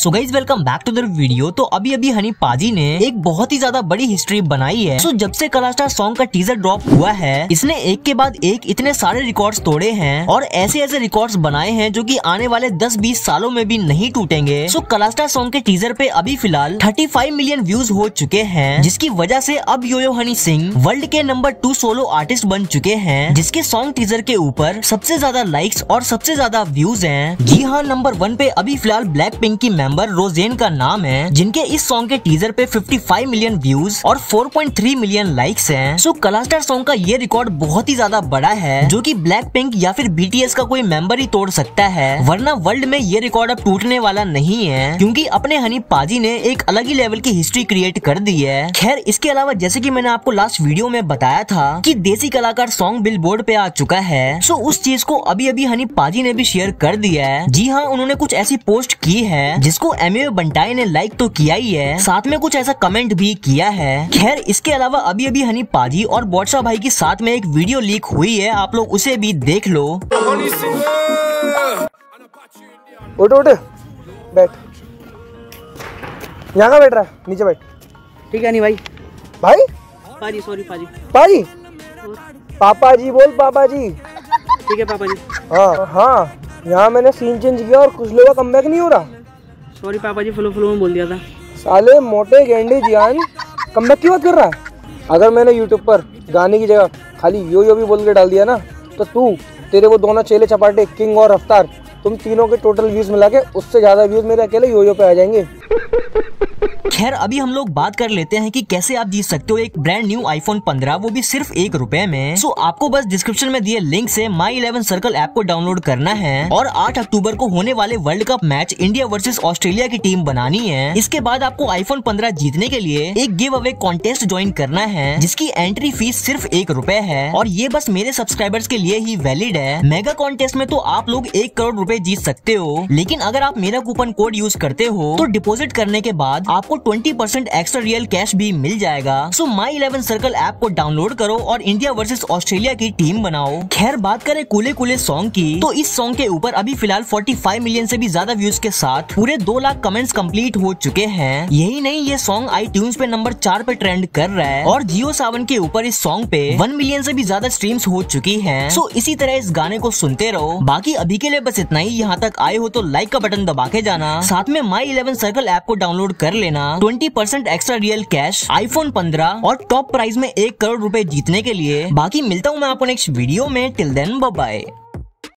So guys welcome back to the video. तो अभी हनी पाजी ने एक बहुत ही ज्यादा बड़ी हिस्ट्री बनाई है। सो जब से कलास्टार सॉन्ग का टीजर ड्रॉप हुआ है, इसने एक के बाद एक इतने सारे रिकॉर्ड्स तोड़े हैं और ऐसे ऐसे रिकॉर्ड्स बनाए हैं जो कि आने वाले 10-20 सालों में भी नहीं टूटेंगे। सो कलास्टार सॉन्ग के टीजर पे अभी फिलहाल 35 मिलियन व्यूज हो चुके हैं, जिसकी वजह से अब योयो हनी सिंह वर्ल्ड के नंबर 2 सोलो आर्टिस्ट बन चुके हैं, जिसके सॉन्ग टीजर के ऊपर सबसे ज्यादा लाइक्स और सबसे ज्यादा व्यूज हैं। जी हाँ, नंबर 1 पे अभी फिलहाल ब्लैक पिंक की मेंबर रोजेन का नाम है, जिनके इस सॉन्ग के टीजर पे 55 मिलियन व्यूज और 4.3 मिलियन लाइक्स हैं। सो कलास्टार सॉन्ग का ये रिकॉर्ड बहुत ही ज्यादा बड़ा है, जो कि ब्लैक पिंक या फिर बीटीएस का कोई मेंबर ही तोड़ सकता है, वरना वर्ल्ड में ये रिकॉर्ड अब टूटने वाला नहीं है, क्योंकि अपने हनी पाजी ने एक अलग ही लेवल की हिस्ट्री क्रिएट कर दी है। खैर, इसके अलावा जैसे कि मैंने आपको लास्ट वीडियो में बताया था कि देसी कलाकार सॉन्ग बिलबोर्ड पे आ चुका है। सो उस चीज को अभी हनी पाजी ने भी शेयर कर दिया है। जी हाँ, उन्होंने कुछ ऐसी पोस्ट की है जिसको एमए बंटाई ने लाइक तो किया ही है, साथ में कुछ ऐसा कमेंट भी किया है। खैर, इसके अलावा अभी हनी पाजी और बादशाह भाई के साथ में एक वीडियो लीक हुई है, आप लोग उसे भी देख लो। उठ उठ बैठ, यहाँ का बैठ रहा है, नीचे बैठ। ठीक है नहीं भाई। भाई पाजी, सॉरी पाजी। पाजी, पापा जी बोल, पापा जी। ठीक है पापा जी। हाँ, यहाँ मैंने सीन चेंज किया और कुछ लोगों का कमबैक नहीं हो रहा। सॉरी पापा जी, फ्लो में बोल दिया था। साले मोटे गेंडे जियान, कमबैक की बात कर रहा है। अगर मैंने यूट्यूब पर गाने की जगह खाली यो भी बोल के डाल दिया ना, तो तेरे वो दोनों चेले चपाटे किंग और रफ्तार, तुम तीनों के टोटल व्यूज मिला के उससे ज्यादा व्यूज मेरे अकेले यो पे आ जाएंगे। खैर, अभी हम लोग बात कर लेते हैं कि कैसे आप जीत सकते हो एक ब्रांड न्यू iPhone 15, वो भी सिर्फ ₹1 में। सो आपको बस डिस्क्रिप्शन में दिए लिंक से माई 11 सर्कल ऐप को डाउनलोड करना है और 8 अक्टूबर को होने वाले world cup match India versus Australia की टीम बनानी है। इसके बाद आपको iPhone 15 जीतने के लिए एक गिव अवे कॉन्टेस्ट ज्वाइन करना है, जिसकी एंट्री फीस सिर्फ ₹1 है और ये बस मेरे सब्सक्राइबर्स के लिए ही वैलिड है। मेगा कॉन्टेस्ट में तो आप लोग 1 करोड़ रुपए जीत सकते हो, लेकिन अगर आप मेरा कूपन कोड यूज करते हो तो डिपॉजिट करने के बाद आपको 20% एक्स्ट्रा रियल कैश भी मिल जाएगा। सो माई 11 सर्कल ऐप को डाउनलोड करो और इंडिया वर्सेस ऑस्ट्रेलिया की टीम बनाओ। खैर, बात करें कूले सॉन्ग की, तो इस सॉन्ग के ऊपर अभी फिलहाल 45 मिलियन से भी ज्यादा व्यूज के साथ पूरे 2 लाख कमेंट्स कंप्लीट हो चुके हैं। यही नहीं, ये सॉन्ग iTunes पे नंबर 4 पे ट्रेंड कर रहा है और जियो सावन के ऊपर इस सॉन्ग पे 1 मिलियन से भी ज्यादा स्ट्रीम्स हो चुकी हैं। सो इसी तरह इस गाने को सुनते रहो। बाकी अभी के लिए बस इतना ही। यहाँ तक आए हो तो लाइक का बटन दबा के जाना, साथ में माई 11 सर्कल ऐप को डाउनलोड कर लेना। 20% एक्स्ट्रा रियल कैश, iPhone 15 और टॉप प्राइज में 1 करोड़ रुपए जीतने के लिए। बाकी मिलता हूँ मैं आपको नेक्स्ट वीडियो में। Till then bye bye.